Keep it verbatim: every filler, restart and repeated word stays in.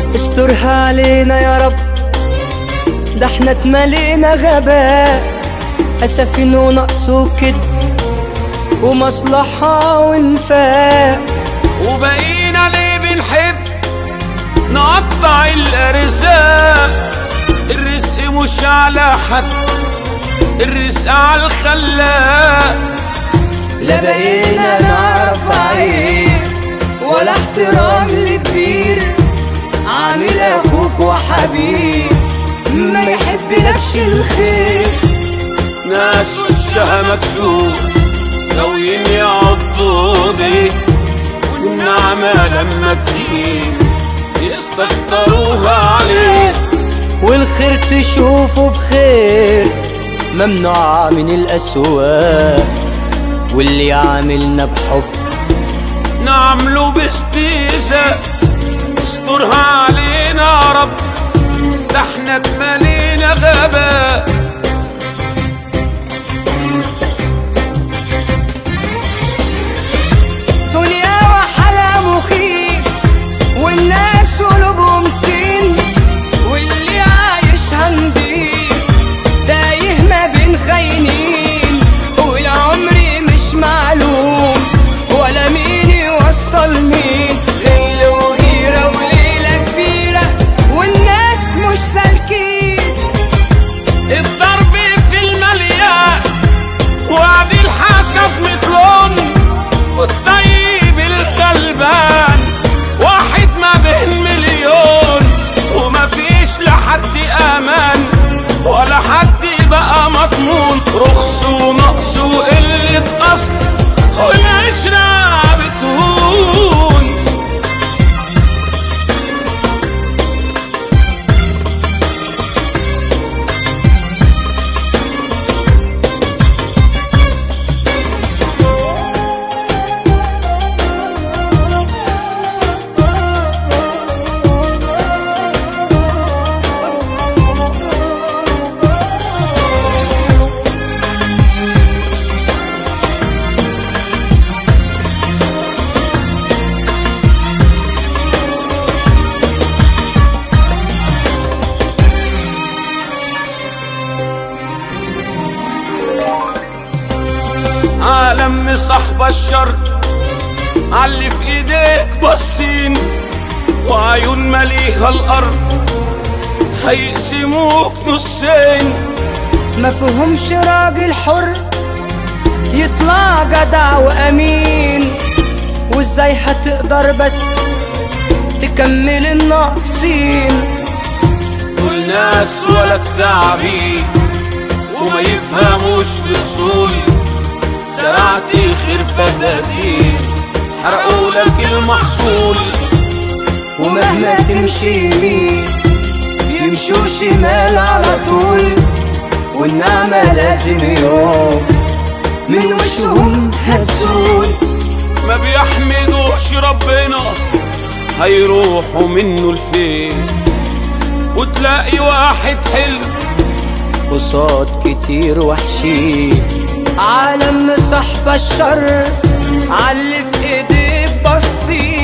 استرها علينا يا رب، ده احنا اتملينا غباء، أسفين ونقص وكد ومصلحة وانفاق، وبقينا ليه بنحب نقطع الأرزاق. الرزق مش على حد، الرزق على الخلاق. لا بقينا نعرف عيب ولا احترام لكبير، عامل اخوك وحبيب ما يحبلكش الخير. ناس وشها مكسور ناويين يعضوا بيك، والنعمة لما تزيد يستكتروها عليك. والخير تشوفه بخير ممنوع من الأسواق، واللي يعاملنا بحب نعمله باستهزاء. استرها علينا يا رب، ده احنا اتملينا غباء. دنيا وحلا مخيف والناس قلوبهم طين، واللي عايشها نضيف تايه ما بين خاينين، والعمر مش معلوم ولا مين يوصل مين. ليل وغيرة وليلة كبيرة والناس مش سالكين. الضرب في المليان وعد الحسب مطلون، والطيب الغلبان واحد ما بين مليون. ومفيش لحد امان ولا حد بقى مضمون، رخص ونقص وقلة اصل والعشرة بتهون. عالم صاحب الشر علي في ايديك باصين، وعيون مليها الارض هيقسموك نصين. مفهومش راجل حر يطلع جدع وامين، وازاي هتقدر بس تكمل الناقصين. دول ناس ولا التعبين وما يفهموش في اصول، زرعتي خير فدادين حرقوا لك المحصول. ومهما تمشي يمين يمشوا شمال على طول، والنعمة لازم يوم من وشهم هتزول. ما بيحمدوش ربنا هيروحوا منه لفين، وتلاقي واحد حلو قصاد كتير وحشين. عالم صاحب الشر علي في ايديه بصين،